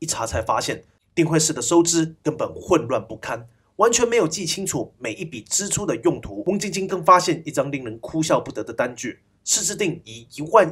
一查才发现，定会室的收支根本混乱不堪，完全没有记清楚每一笔支出的用途。翁晶晶更发现一张令人哭笑不得的单据。施志定以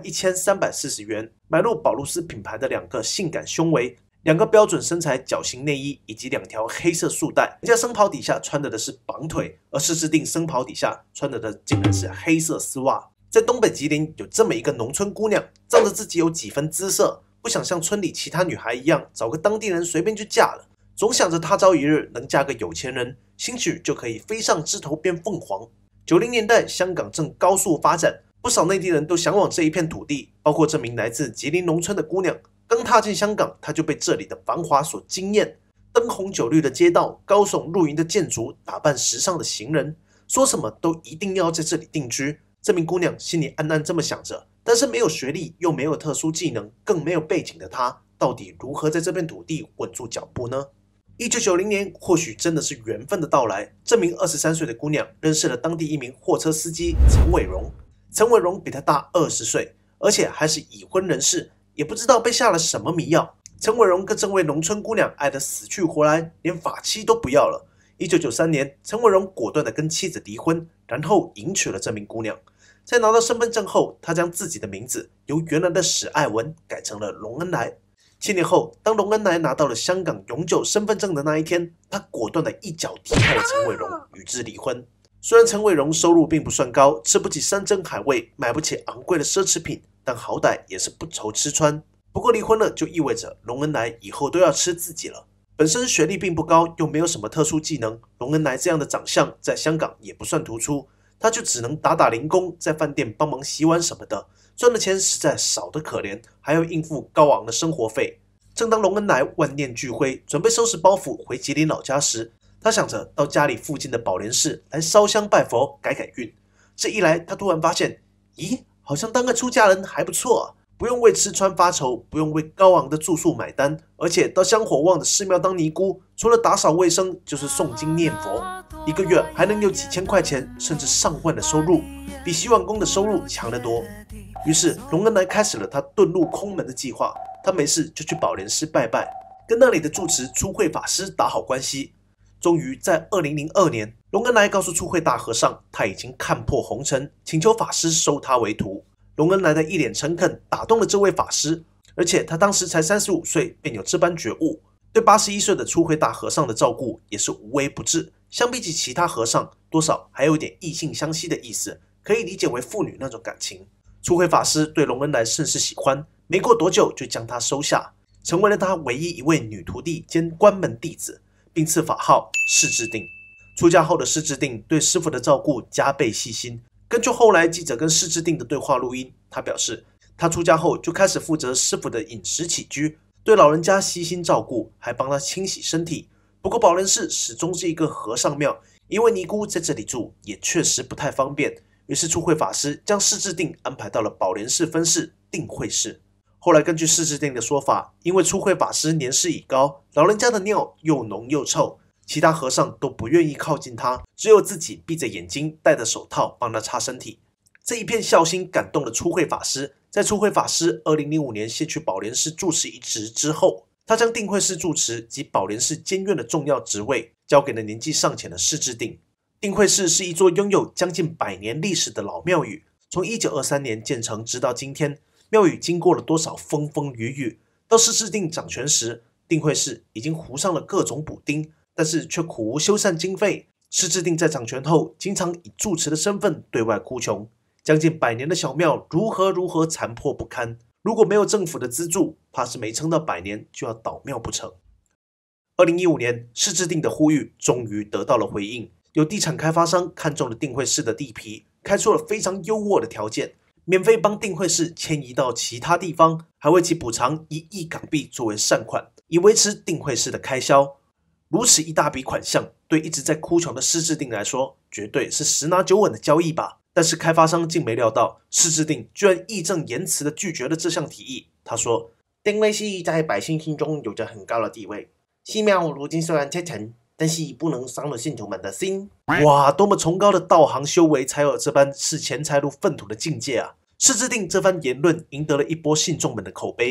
11340元买入宝露丝品牌的2个性感胸围、2个标准身材脚型内衣以及2条黑色束带。人家僧袍底下穿的是绑腿，而施志定僧袍底下穿的竟然是黑色丝袜。在东北吉林有这么一个农村姑娘，仗着自己有几分姿色，不想像村里其他女孩一样找个当地人随便就嫁了，总想着他朝一日能嫁个有钱人，兴许就可以飞上枝头变凤凰。90年代香港正高速发展，不少内地人都向往这一片土地，包括这名来自吉林农村的姑娘。刚踏进香港，她就被这里的繁华所惊艳，灯红酒绿的街道，高耸入云的建筑，打扮时尚的行人，说什么都一定要在这里定居。这名姑娘心里暗暗这么想着，但是没有学历，又没有特殊技能，更没有背景的她，到底如何在这片土地稳住脚步呢？1990年，或许真的是缘分的到来，这名23岁的姑娘认识了当地一名货车司机陈伟荣。陈伟荣比她大20岁，而且还是已婚人士，也不知道被下了什么迷药。陈伟荣跟这位农村姑娘爱得死去活来，连发妻都不要了。1993年，陈伟荣果断地跟妻子离婚，然后迎娶了这名姑娘。在拿到身份证后，他将自己的名字由原来的史爱文改成了龙恩来。7年后，当龙恩来拿到了香港永久身份证的那一天，他果断地一脚踢开了陈伟荣，与之离婚。虽然陈伟荣收入并不算高，吃不起山珍海味，买不起昂贵的奢侈品，但好歹也是不愁吃穿。不过离婚了就意味着龙恩来以后都要吃自己了。本身学历并不高，又没有什么特殊技能，龙恩来这样的长相在香港也不算突出，他就只能打零工，在饭店帮忙洗碗什么的，赚的钱实在少得可怜，还要应付高昂的生活费。正当龙恩来万念俱灰，准备收拾包袱回吉林老家时，他想着到家里附近的宝莲寺来烧香拜佛改改运。这一来，他突然发现，咦，好像当个出家人还不错啊，不用为吃穿发愁，不用为高昂的住宿买单，而且到香火旺的寺庙当尼姑，除了打扫卫生就是诵经念佛，一个月还能有几千块钱，甚至上万的收入，比洗碗工的收入强得多。于是龙恩来开始了他遁入空门的计划。他没事就去宝莲寺拜拜，跟那里的住持初慧法师打好关系。终于在2002年，龙恩来告诉初慧大和尚，他已经看破红尘，请求法师收他为徒。龙恩来的一脸诚恳打动了这位法师，而且他当时才35岁，便有这般觉悟，对81岁的初慧大和尚的照顾也是无微不至。相比起其他和尚，多少还有点异性相吸的意思，可以理解为父女那种感情。初慧法师对龙恩来甚是喜欢，没过多久就将他收下，成为了他唯一一位女徒弟兼关门弟子，并赐法号释智定。出家后的释智定对师父的照顾加倍细心。根据后来记者跟释智定的对话录音，他表示，他出家后就开始负责师父的饮食起居，对老人家悉心照顾，还帮他清洗身体。不过宝莲寺始终是一个和尚庙，因为尼姑在这里住也确实不太方便，于是初慧法师将释智定安排到了宝莲寺分寺定慧寺。后来根据释智定的说法，因为初慧法师年事已高，老人家的尿又浓又臭，其他和尚都不愿意靠近他，只有自己闭着眼睛戴着手套帮他擦身体。这一片孝心感动了初慧法师，在初慧法师2005年卸去宝莲寺住持一职之后，他将定慧寺住持及宝莲寺监院的重要职位交给了年纪尚浅的释智定。定慧寺是一座拥有将近100年历史的老庙宇，从1923年建成直到今天，庙宇经过了多少风风雨雨。到释智定掌权时，定慧寺已经糊上了各种补丁，但是却苦无修缮经费。释智定在掌权后，经常以住持的身份对外哭穷，将近100年的小庙如何残破不堪，如果没有政府的资助，怕是没撑到100年就要倒庙不成。2015年，释智定的呼吁终于得到了回应，有地产开发商看中了定慧寺的地皮，开出了非常优渥的条件，免费帮定慧寺迁移到其他地方，还为其补偿1亿港币作为善款，以维持定慧寺的开销。如此一大笔款项，对一直在哭穷的释智定来说，绝对是10拿9稳的交易吧。但是开发商竟没料到，释智定居然义正言辞地拒绝了这项提议。他说，定慧寺在百姓心中有着很高的地位，寺庙如今虽然拆成，但是不能伤了信徒们的心。哇，多么崇高的道行修为，才有这般视钱财如粪土的境界啊！释智定这番言论赢得了一波信众们的口碑，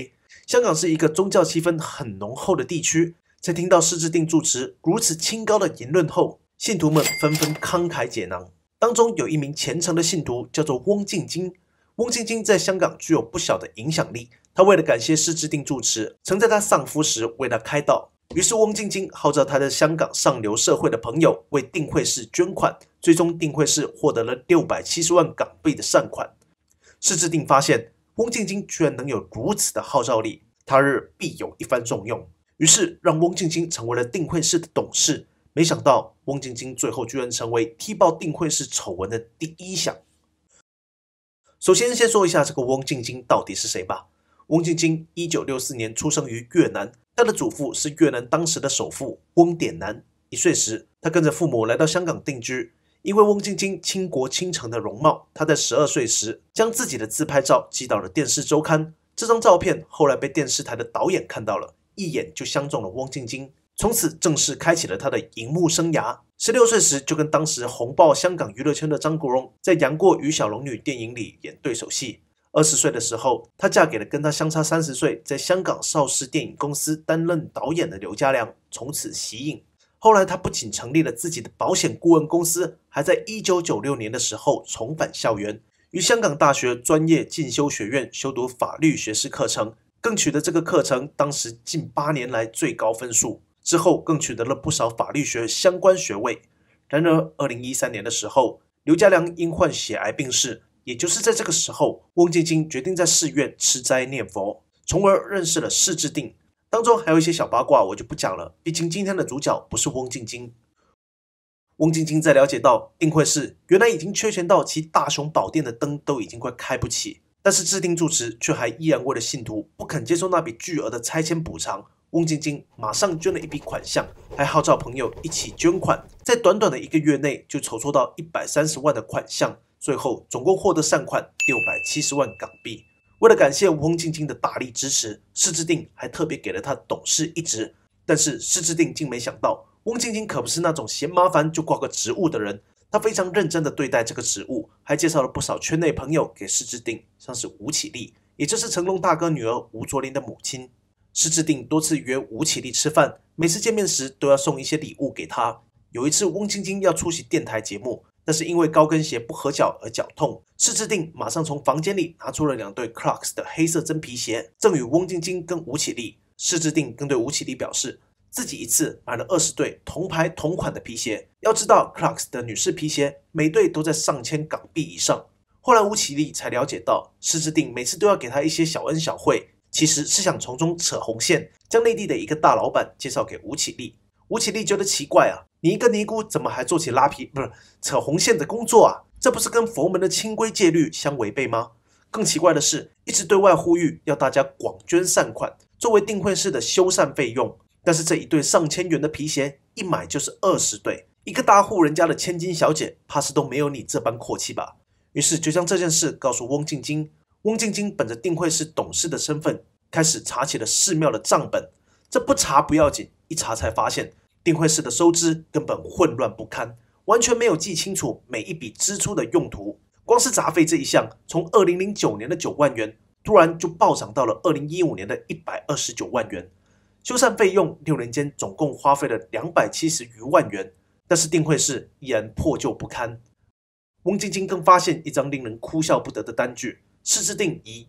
香港是一个宗教气氛很浓厚的地区，在听到施治定住持如此清高的言论后，信徒们纷纷慷慨解囊。当中有一名虔诚的信徒叫做翁静晶，翁静晶在香港具有不小的影响力。他为了感谢施治定住持，曾在他丧夫时为他开道。于是翁静晶号召他在香港上流社会的朋友为定慧寺捐款，最终定慧寺获得了670万港币的善款。施治定发现翁静晶居然能有如此的号召力，他日必有一番重用，于是让翁静晶成为了定慧寺的董事。没想到翁静晶最后居然成为踢爆定慧寺丑闻的第一响。首先说一下这个翁静晶到底是谁吧。翁静晶1964年出生于越南，他的祖父是越南当时的首富翁典南。1岁时，他跟着父母来到香港定居。因为翁静晶倾国倾城的容貌，他在12岁时将自己的自拍照寄到了电视周刊。这张照片后来被电视台的导演看到了，一眼就相中了翁静晶，从此正式开启了他的荧幕生涯。16岁时就跟当时红爆香港娱乐圈的张国荣在《杨过与小龙女》电影里演对手戏。20岁的时候，她嫁给了跟她相差30岁，在香港邵氏电影公司担任导演的刘家良，从此息影。后来，她不仅成立了自己的保险顾问公司，还在1996年的时候重返校园，于香港大学专业进修学院修读法律学士课程，更取得这个课程当时近8年来最高分数。之后更取得了不少法律学相关学位。然而2013年的时候，刘家良因患血癌病逝，也就是在这个时候，翁静晶决定在寺院吃斋念佛，从而认识了施治定。当中还有一些小八卦我就不讲了，毕竟今天的主角不是翁静晶。翁静晶在了解到定慧寺原来已经缺钱到其大雄宝殿的灯都已经快开不起，但是治定住持却还依然为了信徒不肯接受那笔巨额的拆迁补偿，翁静晶马上捐了一笔款项，还号召朋友一起捐款，在短短的1个月内就筹措到130万的款项，最后总共获得善款670万港币。为了感谢翁静晶的大力支持，施治定还特别给了他董事一职。但是施治定竟没想到，翁静晶可不是那种嫌麻烦就挂个职务的人，他非常认真地对待这个职务，还介绍了不少圈内朋友给施治定，像是吴绮莉，也就是成龙大哥女儿吴卓林的母亲。施治定多次约吴绮莉吃饭，每次见面时都要送一些礼物给她。有一次翁静晶要出席电台节目，但是因为高跟鞋不合脚而脚痛，施治定马上从房间里拿出了2对 Crocs 的黑色真皮鞋，赠予翁静晶跟吴绮莉。施治定更对吴绮莉表示，自己一次买了20对同牌同款的皮鞋。要知道 Crocs 的女士皮鞋每对都在上千港币以上。后来吴绮莉才了解到，施治定每次都要给她一些小恩小惠，其实是想从中扯红线，将内地的一个大老板介绍给吴绮莉。吴绮莉觉得奇怪啊，你一个尼姑怎么还做起扯红线的工作啊？这不是跟佛门的清规戒律相违背吗？更奇怪的是，一直对外呼吁要大家广捐善款，作为定慧寺的修缮费用。但是这一对上千元的皮鞋，一买就是20对，一个大户人家的千金小姐，怕是都没有你这般阔气吧？于是就将这件事告诉翁静晶。翁静晶本着定慧寺董事的身份，开始查起了寺庙的账本。这不查不要紧，一查才发现定慧寺的收支根本混乱不堪，完全没有记清楚每一笔支出的用途。光是杂费这一项，从2009年的9万元，突然就暴涨到了2015年的129万元。修缮费用6年间总共花费了270余万元，但是定慧寺依然破旧不堪。翁静晶更发现一张令人哭笑不得的单据，施治定以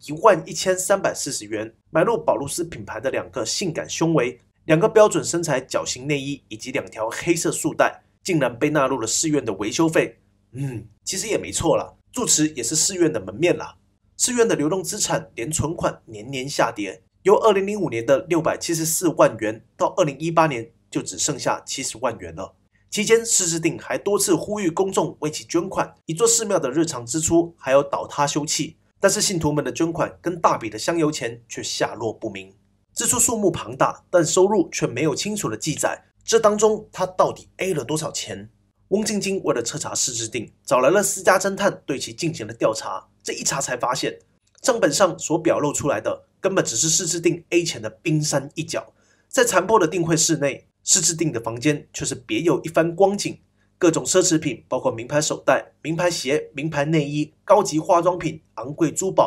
11340元买入宝露丝品牌的2个性感胸围、2个标准身材脚型内衣以及2条黑色束带，竟然被纳入了寺院的维修费。其实也没错啦，住持也是寺院的门面啦。寺院的流动资产连存款年年下跌，由2005年的674万元到2018年就只剩下70万元了。期间，施治定还多次呼吁公众为其捐款，一座寺庙的日常支出还有倒塌修葺。但是信徒们的捐款跟大笔的香油钱却下落不明，支出数目庞大，但收入却没有清楚的记载。这当中他到底 A 了多少钱？翁静晶为了彻查施治定，找来了私家侦探对其进行了调查。这一查才发现，账本上所表露出来的根本只是施治定 A 钱的冰山一角。在残破的定慧寺内，施治定的房间却是别有一番光景。各种奢侈品，包括名牌手袋、名牌鞋、名牌内衣、高级化妆品、昂贵珠宝，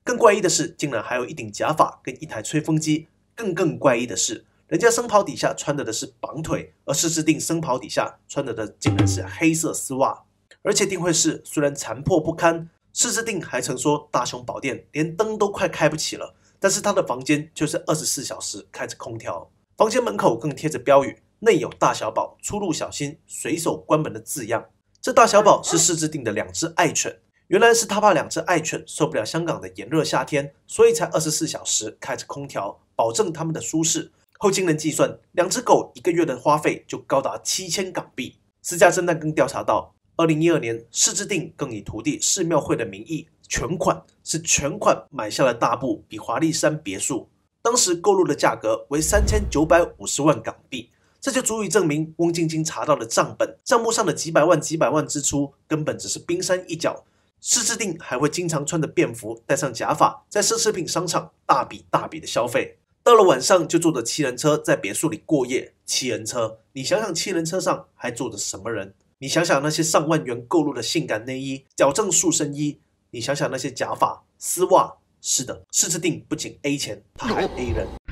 更怪异的是，竟然还有一顶假发跟一台吹风机。更怪异的是，人家僧袍底下穿的是绑腿，而施之定僧袍底下穿的竟然是黑色丝袜。而且定慧室虽然残破不堪，施之定还曾说大雄宝殿连灯都快开不起了，但是他的房间就是24小时开着空调，房间门口更贴着标语“内有大小宝，出入小心，随手关门”的字样。这大小宝是施之定的2只爱犬，原来是他怕2只爱犬受不了香港的炎热夏天，所以才24小时开着空调，保证他们的舒适。后经人计算，2只狗1个月的花费就高达7000港币。私家侦探更调查到，2012年，施之定更以徒弟释庙会的名义全款买下了大部比华利山别墅，当时购入的价格为3950万港币。这就足以证明翁晶晶查到的账本，账目上的几百万支出根本只是冰山一角。施之定还会经常穿着便服，戴上假发，在奢侈品商场大笔的消费。到了晚上就坐着7人车在别墅里过夜。7人车，你想想7人车上还坐着什么人？你想想那些上万元购入的性感内衣、矫正塑身衣，你想想那些假发、丝袜。是的，施之定不仅 A 钱，他还 A 人。